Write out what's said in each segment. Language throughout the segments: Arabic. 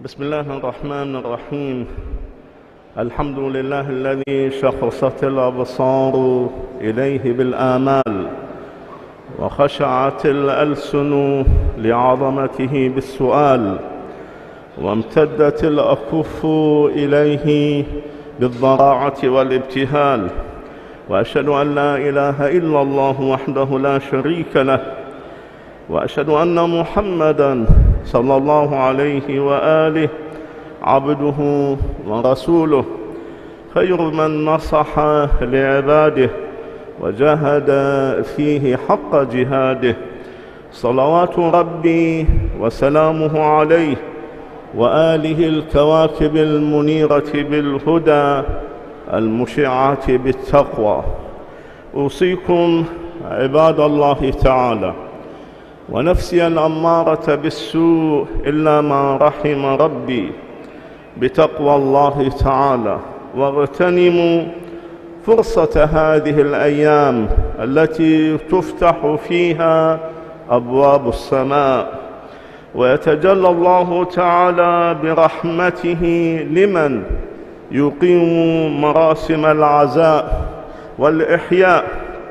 بسم الله الرحمن الرحيم. الحمد لله الذي شخصت الأبصار إليه بالآمال، وخشعت الألسن لعظمته بالسؤال، وامتدت الأكف إليه بالضراعة والابتهال. وأشهد أن لا إله إلا الله وحده لا شريك له، وأشهد أن محمدًا صلى الله عليه وآله عبده ورسوله، خير من نصح لعباده وجاهد فيه حق جهاده، صلوات ربي وسلامه عليه وآله الكواكب المنيرة بالهدى المشعة بالتقوى. أوصيكم عباد الله تعالى ونفسي الأمارة بالسوء إلا ما رحم ربي بتقوى الله تعالى، واغتنموا فرصة هذه الأيام التي تفتح فيها أبواب السماء، ويتجلى الله تعالى برحمته لمن يقيم مراسم العزاء والإحياء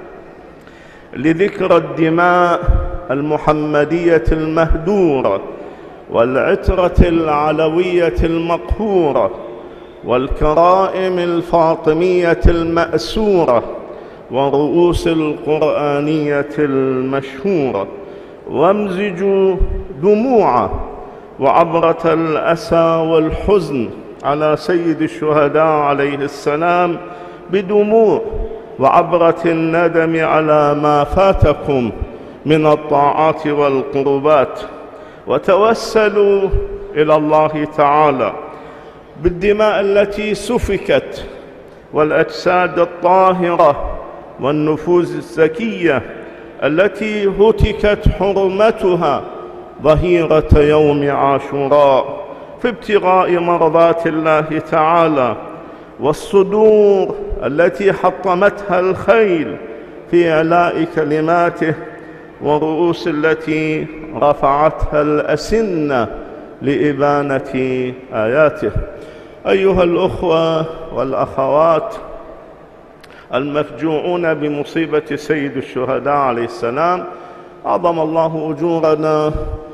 لذكرى الدماء المحمدية المهدورة، والعترة العلوية المقهورة، والكرائم الفاطمية المأسورة، والرؤوس القرآنية المشهورة. وامزجوا دموع وعبرة الأسى والحزن على سيد الشهداء عليه السلام بدموع وعبرة الندم على ما فاتكم من الطاعات والقربات، وتوسلوا إلى الله تعالى بالدماء التي سفكت والأجساد الطاهرة والنفوس الزكية التي هتكت حرمتها ظهيرة يوم عاشوراء في ابتغاء مرضات الله تعالى، والصدور التي حطمتها الخيل في إعلاء كلماته، والرؤوس التي رفعتها الأسنة لإبانة آياته. أيها الأخوة والأخوات المفجوعون بمصيبة سيد الشهداء عليه السلام، أعظم الله أجورنا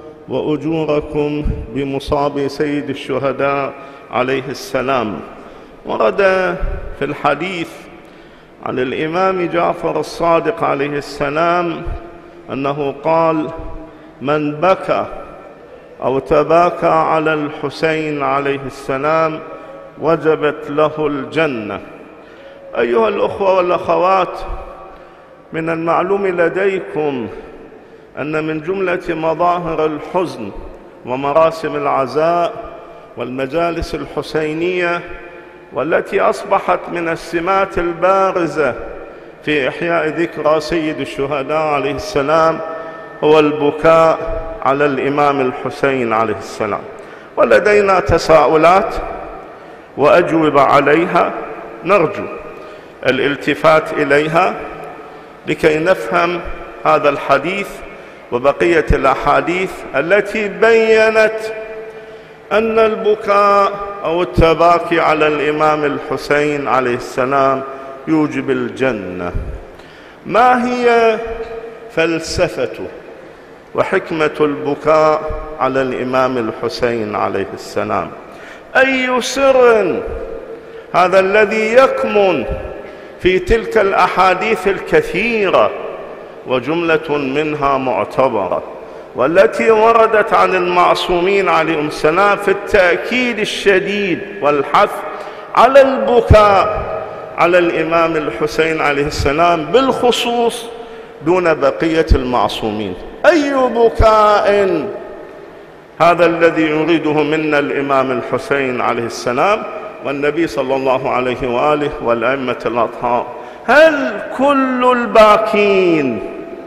وأجوركم بمصاب سيد الشهداء عليه السلام. ورد في الحديث عن الإمام جعفر الصادق عليه السلام أنه قال: من بكى أو تباكى على الحسين عليه السلام وجبت له الجنة. أيها الأخوة والأخوات، من المعلوم لديكم أن من جملة مظاهر الحزن ومراسم العزاء والمجالس الحسينية، والتي أصبحت من السمات البارزة في إحياء ذكرى سيد الشهداء عليه السلام، هو البكاء على الإمام الحسين عليه السلام. ولدينا تساؤلات وأجوبة عليها نرجو الالتفات إليها لكي نفهم هذا الحديث وبقية الأحاديث التي بيّنت أن البكاء أو التباكي على الإمام الحسين عليه السلام يوجب الجنة. ما هي فلسفة وحكمة البكاء على الإمام الحسين عليه السلام؟ أي سر هذا الذي يكمن في تلك الأحاديث الكثيرة، وجملة منها معتبرة، والتي وردت عن المعصومين عليهم السلام في التأكيد الشديد والحث على البكاء على الإمام الحسين عليه السلام بالخصوص دون بقية المعصومين. أي بكاء هذا الذي يريده منا الإمام الحسين عليه السلام والنبي صلى الله عليه وآله والأئمة الأطهار؟ هل كل الباكين،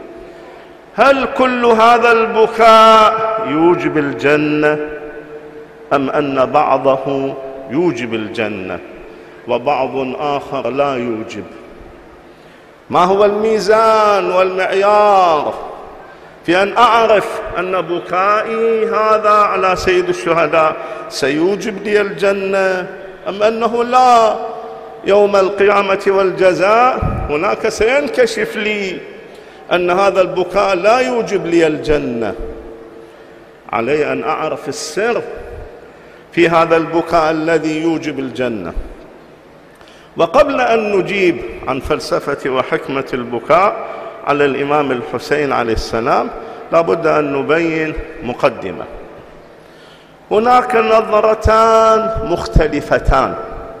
هل كل هذا البكاء يوجب الجنة، أم أن بعضه يوجب الجنة وبعض آخر لا يوجب؟ ما هو الميزان والمعيار في أن أعرف أن بكائي هذا على سيد الشهداء سيوجب لي الجنة، أم أنه لا، يوم القيامة والجزاء هناك سينكشف لي أن هذا البكاء لا يوجب لي الجنة. علي أن أعرف السر في هذا البكاء الذي يوجب الجنة. وقبل أن نجيب عن فلسفة وحكمة البكاء على الإمام الحسين عليه السلام لابد أن نبين مقدمة. هناك نظرتان مختلفتان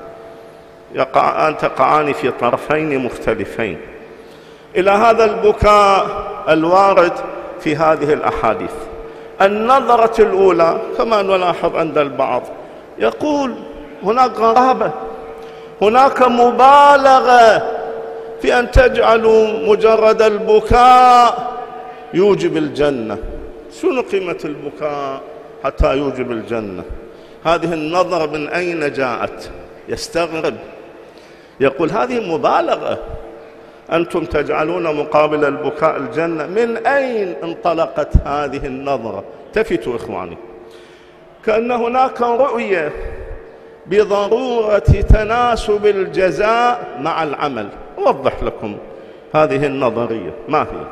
تقعان في طرفين مختلفين إلى هذا البكاء الوارد في هذه الأحاديث. النظرة الأولى كما نلاحظ عند البعض يقول هناك غرابة، هناك مبالغة في أن تجعلوا مجرد البكاء يوجب الجنة. شنو قيمة البكاء حتى يوجب الجنة؟ هذه النظرة من أين جاءت؟ يستغرب، يقول هذه مبالغة، أنتم تجعلون مقابل البكاء الجنة. من أين انطلقت هذه النظرة؟ التفتوا إخواني، كأن هناك رؤية بضرورة تناسب الجزاء مع العمل. أوضح لكم هذه النظرية ما هي.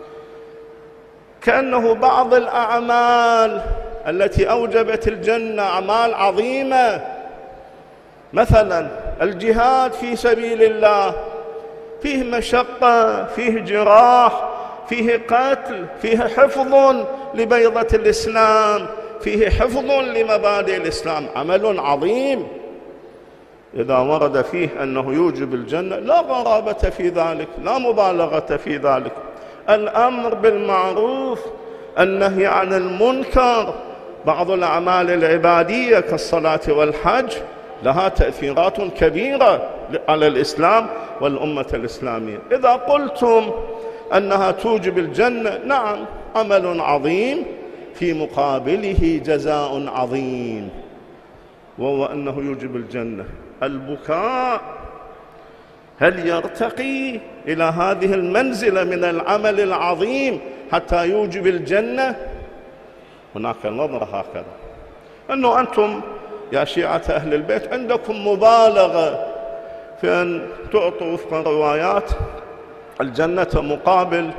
كأنه بعض الأعمال التي أوجبت الجنة أعمال عظيمة، مثلا الجهاد في سبيل الله فيه مشقة، فيه جراح، فيه قتل، فيه حفظ لبيضة الإسلام، فيه حفظ لمبادئ الإسلام، عمل عظيم. إذا ورد فيه أنه يوجب الجنة لا غرابة في ذلك، لا مبالغة في ذلك. الأمر بالمعروف، النهي عن المنكر، بعض الأعمال العبادية كالصلاة والحج لها تأثيرات كبيرة على الإسلام والأمة الإسلامية. إذا قلتم أنها توجب الجنة، نعم، عمل عظيم في مقابله جزاء عظيم، وهو أنه يوجب الجنة. البكاء هل يرتقي إلى هذه المنزلة من العمل العظيم حتى يوجب الجنة؟ هناك نظرة هكذا، أنه أنتم يا شيعة أهل البيت عندكم مبالغة في أن تعطوا وفق روايات الجنة مقابل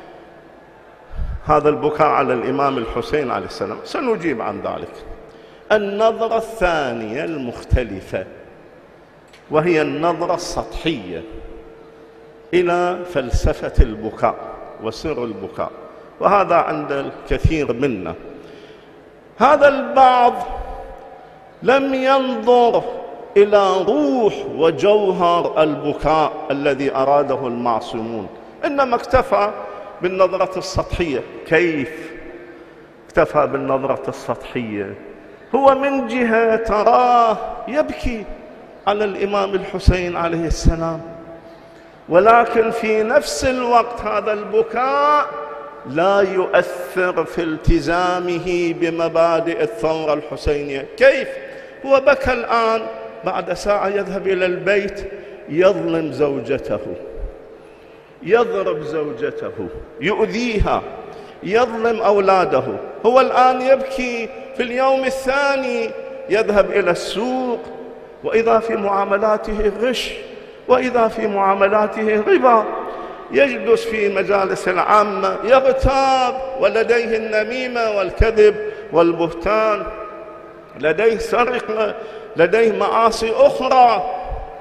هذا البكاء على الإمام الحسين عليه السلام. سنجيب عن ذلك. النظرة الثانية المختلفة وهي النظرة السطحية إلى فلسفة البكاء وسر البكاء، وهذا عند الكثير منا. هذا البعض لم ينظر إلى روح وجوهر البكاء الذي أراده المعصومون، إنما اكتفى بالنظرة السطحية. كيف اكتفى بالنظرة السطحية؟ هو من جهة تراه يبكي على الإمام الحسين عليه السلام، ولكن في نفس الوقت هذا البكاء لا يؤثر في التزامه بمبادئ الثورة الحسينية. كيف؟ هو بكى الآن، بعد ساعة يذهب إلى البيت يظلم زوجته، يضرب زوجته، يؤذيها، يظلم أولاده. هو الآن يبكي، في اليوم الثاني يذهب إلى السوق وإذا في معاملاته غش، وإذا في معاملاته ربا، يجلس في مجالس العامة يغتاب، ولديه النميمة والكذب والبهتان، لديه سرقة، لديه معاصي أخرى.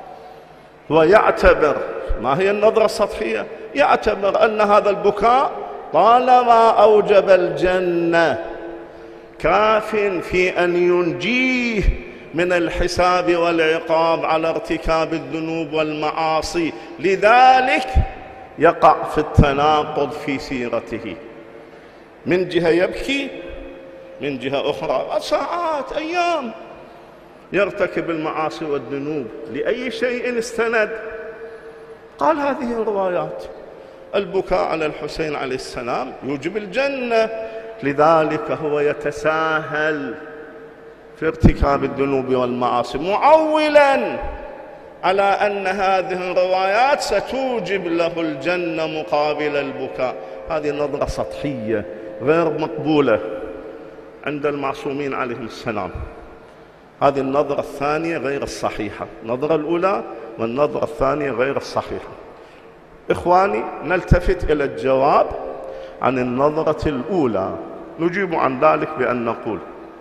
ويعتبر، ما هي النظرة السطحية؟ يعتبر أن هذا البكاء طالما أوجب الجنة كاف في أن ينجيه من الحساب والعقاب على ارتكاب الذنوب والمعاصي، لذلك يقع في التناقض في سيرته. من جهة يبكي، من جهة أخرى ساعات أيام يرتكب المعاصي والذنوب. لأي شيء استند؟ قال هذه الروايات البكاء على الحسين عليه السلام يوجب الجنة، لذلك هو يتساهل في ارتكاب الذنوب والمعاصي، معولا على أن هذه الروايات ستوجب له الجنة مقابل البكاء. هذه نظرة سطحية غير مقبولة عند المعصومين عليهم السلام. هذه النظرة الثانية غير الصحيحة، النظرة الأولى والنظرة الثانية غير الصحيحة. إخواني، نلتفت إلى الجواب عن النظرة الأولى، نجيب عن ذلك بأن نقول: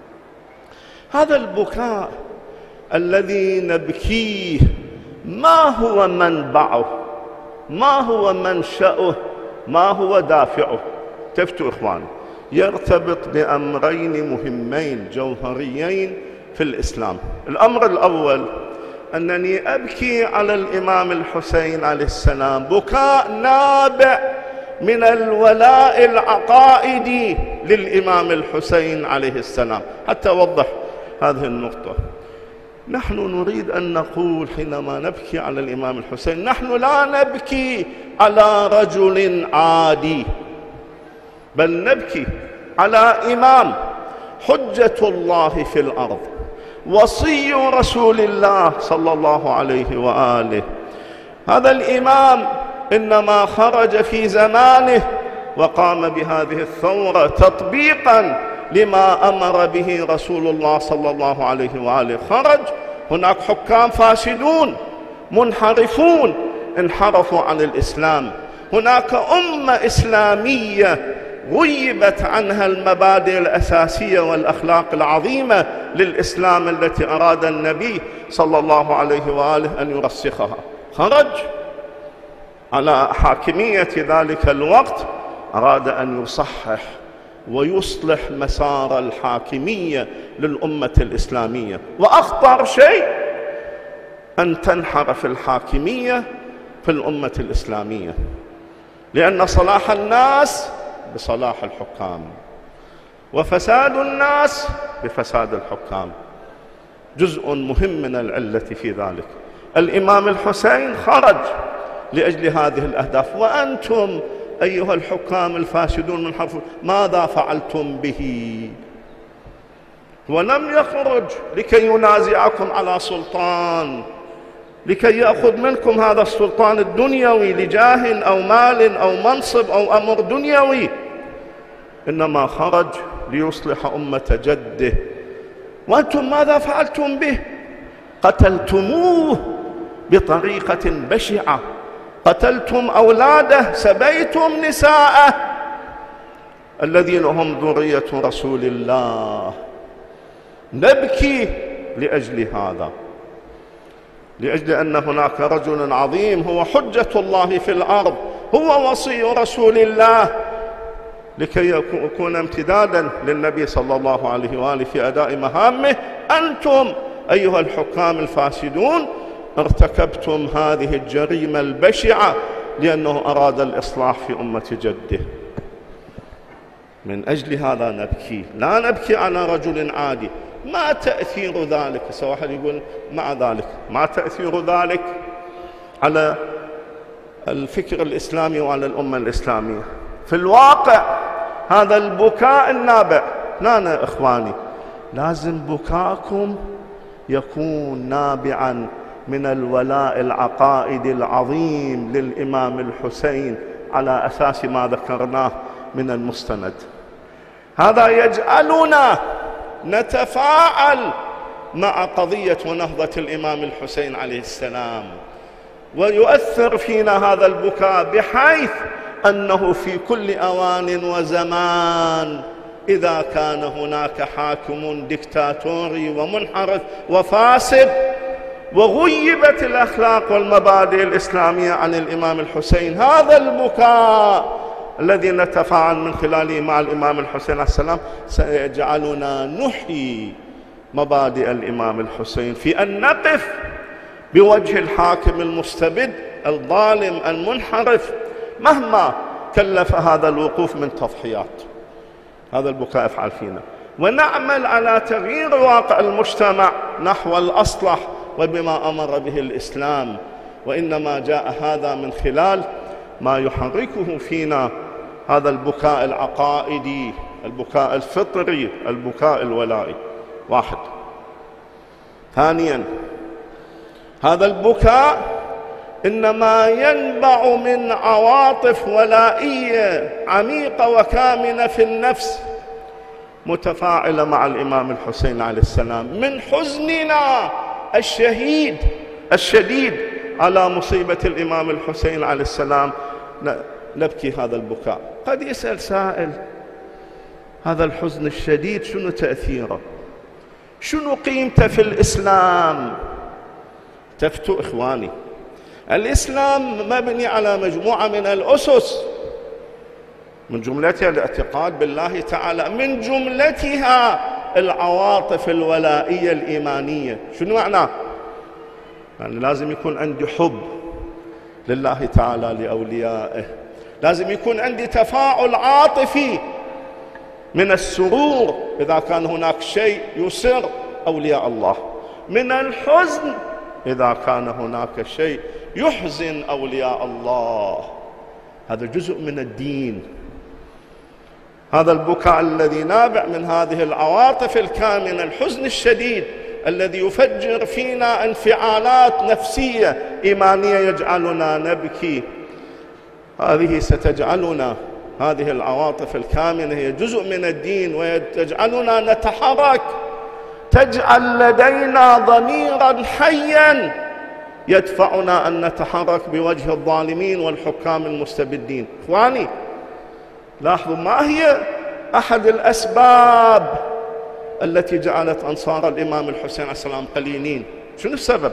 هذا البكاء الذي نبكيه ما هو منبعه، ما هو منشأه، ما هو دافعه؟ تفتوا إخواني، يرتبط بأمرين مهمين جوهريين في الإسلام. الأمر الأول أنني أبكي على الإمام الحسين عليه السلام بكاء نابع من الولاء العقائدي للإمام الحسين عليه السلام. حتى أوضح هذه النقطة، نحن نريد أن نقول حينما نبكي على الإمام الحسين نحن لا نبكي على رجل عادي، بل نبكي على إمام حجة الله في الأرض، وصي رسول الله صلى الله عليه وآله. هذا الإمام إنما خرج في زمانه وقام بهذه الثورة تطبيقا لما أمر به رسول الله صلى الله عليه وآله. خرج، هناك حكام فاسدون منحرفون انحرفوا عن الإسلام، هناك أمة إسلامية غيبت عنها المبادئ الأساسية والأخلاق العظيمة للإسلام التي أراد النبي صلى الله عليه وآله أن يرسخها. خرج على حاكمية ذلك الوقت، أراد أن يصحح ويصلح مسار الحاكمية للأمة الإسلامية. وأخطر شيء أن تنحرف الحاكمية في الأمة الإسلامية، لأن صلاح الناس بصلاح الحكام، وفساد الناس بفساد الحكام. جزء مهم من العلة في ذلك. الإمام الحسين خرج لأجل هذه الأهداف، وأنتم أيها الحكام الفاسدون المنحرفون ماذا فعلتم به؟ ولم يخرج لكي ينازعكم على سلطان، لكي يأخذ منكم هذا السلطان الدنيوي لجاه أو مال أو منصب أو أمر دنيوي، إنما خرج ليصلح أمة جده. وأنتم ماذا فعلتم به؟ قتلتموه بطريقة بشعة، قتلتم أولاده، سبيتم نساءه الذين هم ذرية رسول الله. نبكي لأجل هذا، لأجل أن هناك رجل عظيم هو حجة الله في الأرض، هو وصي رسول الله، لكي يكون امتدادا للنبي صلى الله عليه وآله في أداء مهامه. أنتم أيها الحكام الفاسدون ارتكبتم هذه الجريمة البشعة لأنه أراد الإصلاح في أمة جده. من أجل هذا نبكي، لا نبكي على رجل عادي. ما تأثير ذلك؟ سواء واحد يقول مع ذلك ما تأثير ذلك على الفكر الإسلامي وعلى الأمة الإسلامية؟ في الواقع هذا البكاء النابع، لا إخواني، لازم بكاءكم يكون نابعا من الولاء العقائدي العظيم للإمام الحسين على أساس ما ذكرناه من المستند. هذا يجعلنا نتفاعل مع قضية ونهضة الإمام الحسين عليه السلام، ويؤثر فينا هذا البكاء بحيث أنه في كل أوان وزمان إذا كان هناك حاكم ديكتاتوري ومنحرف وفاسد وغيبت الأخلاق والمبادئ الإسلامية عن الإمام الحسين، هذا البكاء الذي نتفاعل من خلاله مع الإمام الحسين عليه السلام سيجعلنا نحيي مبادئ الإمام الحسين في أن نقف بوجه الحاكم المستبد الظالم المنحرف مهما كلف هذا الوقوف من تضحيات. هذا البكاء يفعل فينا، ونعمل على تغيير واقع المجتمع نحو الأصلح وبما أمر به الإسلام. وإنما جاء هذا من خلال ما يحركه فينا هذا البكاء العقائدي، البكاء الفطري، البكاء الولائي. واحد. ثانيا، هذا البكاء إنما ينبع من عواطف ولائية عميقة وكامنة في النفس متفاعلة مع الإمام الحسين عليه السلام، من حزننا الشديد على مصيبة الإمام الحسين عليه السلام نبكي هذا البكاء. قد يسأل سائل: هذا الحزن الشديد شنو تأثيره؟ شنو قيمته في الإسلام؟ تفتوا إخواني، الإسلام مبني على مجموعة من الأسس، من جملتها الاعتقاد بالله تعالى، من جملتها العواطف الولائية الإيمانية. شنو معناه؟ يعني لازم يكون عندي حب لله تعالى لأوليائه، لازم يكون عندي تفاعل عاطفي من السرور إذا كان هناك شيء يسر أولياء الله، من الحزن إذا كان هناك شيء يحزن أولياء الله. هذا جزء من الدين. هذا البكاء الذي نابع من هذه العواطف الكامنة، الحزن الشديد الذي يفجر فينا انفعالات نفسية إيمانية يجعلنا نبكي، هذه ستجعلنا، هذه العواطف الكامنة هي جزء من الدين وتجعلنا نتحرك، تجعل لدينا ضميرا حيا يدفعنا أن نتحرك بوجه الظالمين والحكام المستبدين. إخواني لاحظوا، ما هي أحد الأسباب التي جعلت أنصار الإمام الحسين عليه السلام قليلين؟ شنو السبب؟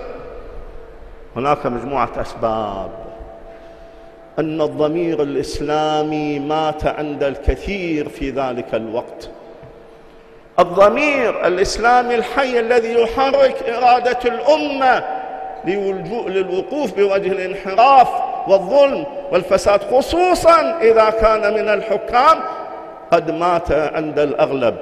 هناك مجموعة أسباب. أن الضمير الإسلامي مات عند الكثير في ذلك الوقت. الضمير الإسلامي الحي الذي يحرك إرادة الأمة للوقوف بوجه الانحراف والظلم والفساد، خصوصا إذا كان من الحكام، قد مات عند الأغلب.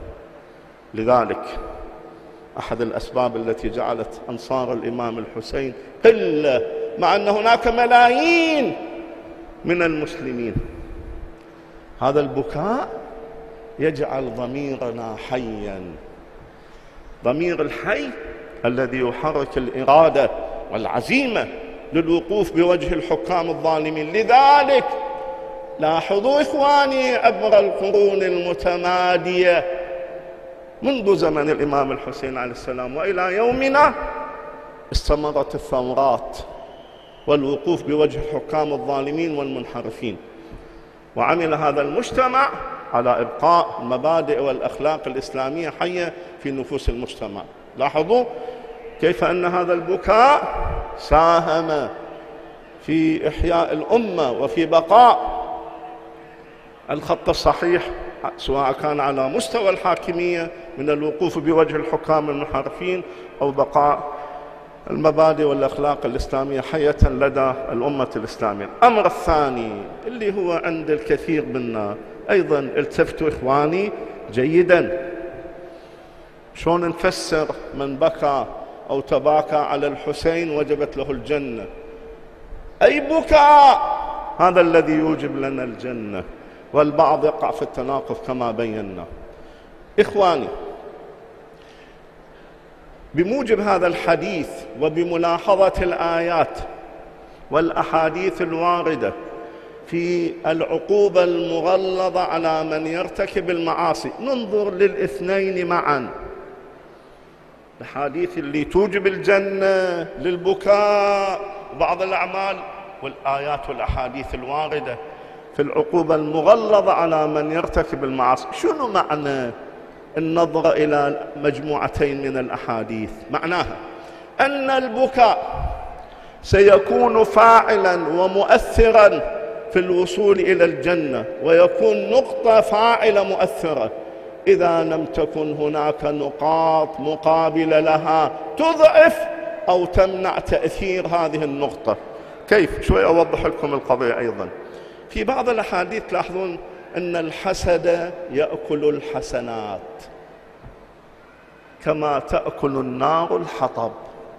لذلك أحد الأسباب التي جعلت أنصار الإمام الحسين قلة، مع أن هناك ملايين من المسلمين. هذا البكاء يجعل ضميرنا حيا، ضمير الحي الذي يحرك الإرادة والعزيمة للوقوف بوجه الحكام الظالمين. لذلك لاحظوا إخواني، عبر القرون المتمادية منذ زمن الإمام الحسين عليه السلام وإلى يومنا استمرت الثورات والوقوف بوجه الحكام الظالمين والمنحرفين، وعمل هذا المجتمع على إبقاء المبادئ والأخلاق الإسلامية حية في نفوس المجتمع. لاحظوا كيف أن هذا البكاء ساهم في إحياء الأمة وفي بقاء الخط الصحيح، سواء كان على مستوى الحاكمية من الوقوف بوجه الحكام المنحرفين، أو بقاء المبادئ والأخلاق الإسلامية حية لدى الأمة الإسلامية. الأمر الثاني اللي هو عند الكثير منا أيضا، التفتوا إخواني جيدا، شلون نفسر من بكى أو تباكى على الحسين وجبت له الجنة؟ أي بكاء هذا الذي يوجب لنا الجنة؟ والبعض يقع في التناقض كما بينا. إخواني، بموجب هذا الحديث وبملاحظة الآيات والأحاديث الواردة في العقوبة المغلظة على من يرتكب المعاصي، ننظر للاثنين معا، الحديث اللي توجب الجنة للبكاء بعض الأعمال، والآيات والأحاديث الواردة في العقوبة المغلظة على من يرتكب المعاصي. شنو معنى النظر إلى مجموعتين من الأحاديث؟ معناها أن البكاء سيكون فاعلا ومؤثرا في الوصول إلى الجنة، ويكون نقطة فاعلة مؤثرة إذا لم تكن هناك نقاط مقابلة لها تضعف أو تمنع تأثير هذه النقطة. كيف؟ شوي أوضح لكم القضية. أيضا في بعض الأحاديث تلاحظون أن الحسد يأكل الحسنات كما تأكل النار الحطب.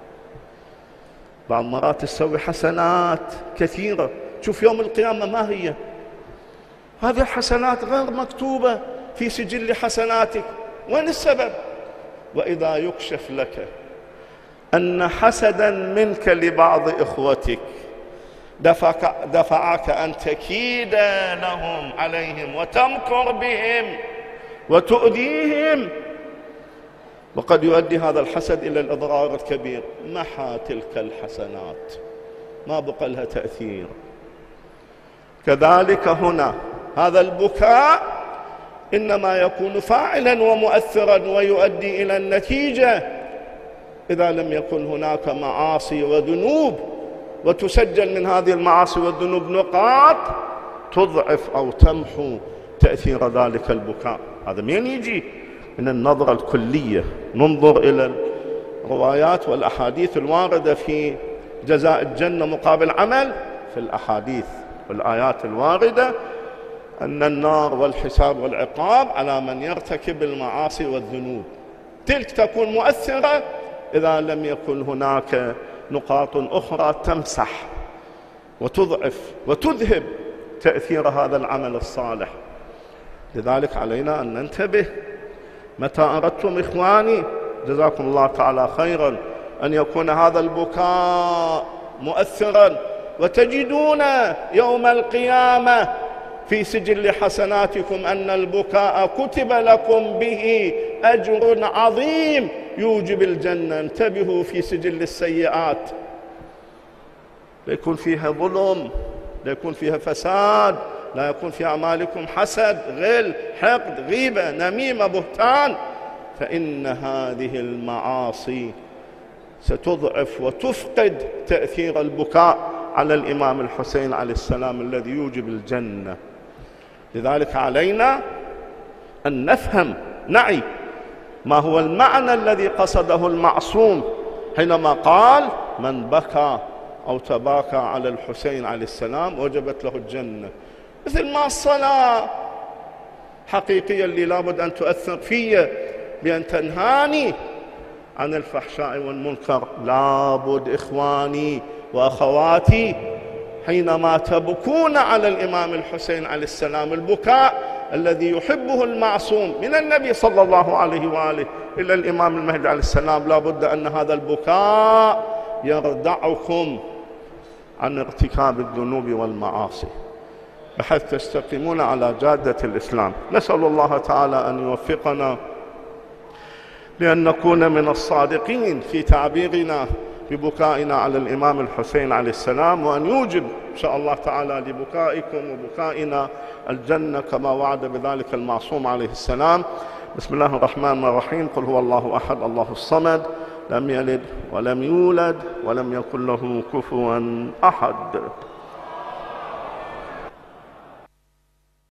بعض مرات تسوي حسنات كثيرة، شوف يوم القيامة ما هي هذه الحسنات غير مكتوبة في سجل حسناتك، وين السبب؟ وإذا يكشف لك أن حسدا منك لبعض إخوتك دفعك أن تكيد لهم عليهم وتمكر بهم وتؤذيهم، وقد يؤدي هذا الحسد إلى الإضرار الكبير. محى تلك الحسنات، ما بقى لها تأثير. كذلك هنا هذا البكاء إنما يكون فاعلا ومؤثرا ويؤدي إلى النتيجة إذا لم يكن هناك معاصي وذنوب، وتسجل من هذه المعاصي والذنوب نقاط تضعف أو تمحو تأثير ذلك البكاء. هذا من يجي من النظرة الكلية، ننظر إلى الروايات والأحاديث الواردة في جزاء الجنة مقابل عمل، في الأحاديث والآيات الواردة أن النار والحساب والعقاب على من يرتكب المعاصي والذنوب، تلك تكون مؤثرة إذا لم يكن هناك نقاط أخرى تمسح وتضعف وتذهب تأثير هذا العمل الصالح. لذلك علينا أن ننتبه متى أردتم إخواني جزاكم الله تعالى خيرا أن يكون هذا البكاء مؤثرا، وتجدون يوم القيامة في سجل حسناتكم أن البكاء كتب لكم به أجر عظيم يوجب الجنة. انتبهوا في سجل السيئات، لا يكون فيها ظلم، لا يكون فيها فساد، لا يكون في أعمالكم حسد، غل، حقد، غيبة، نميمة، بهتان، فإن هذه المعاصي ستضعف وتفقد تأثير البكاء على الإمام الحسين عليه السلام الذي يوجب الجنة. لذلك علينا أن نفهم نعي ما هو المعنى الذي قصده المعصوم حينما قال من بكى أو تباكى على الحسين عليه السلام وجبت له الجنة. مثل ما الصلاة حقيقية اللي لابد أن تؤثر في بأن تنهاني عن الفحشاء والمنكر، لابد إخواني وأخواتي حينما تبكون على الإمام الحسين عليه السلام البكاء الذي يحبه المعصوم من النبي صلى الله عليه وآله إلى الإمام المهدي عليه السلام، لابد أن هذا البكاء يردعكم عن ارتكاب الذنوب والمعاصي بحيث تستقيمون على جادة الإسلام. نسأل الله تعالى أن يوفقنا لأن نكون من الصادقين في تعبيرنا ببكائنا على الإمام الحسين عليه السلام، وأن يوجب إن شاء الله تعالى لبكائكم وبكائنا الجنة كما وعد بذلك المعصوم عليه السلام. بسم الله الرحمن الرحيم. قل هو الله أحد الله الصمد لم يلد ولم يولد ولم يكن له كفوا أحد.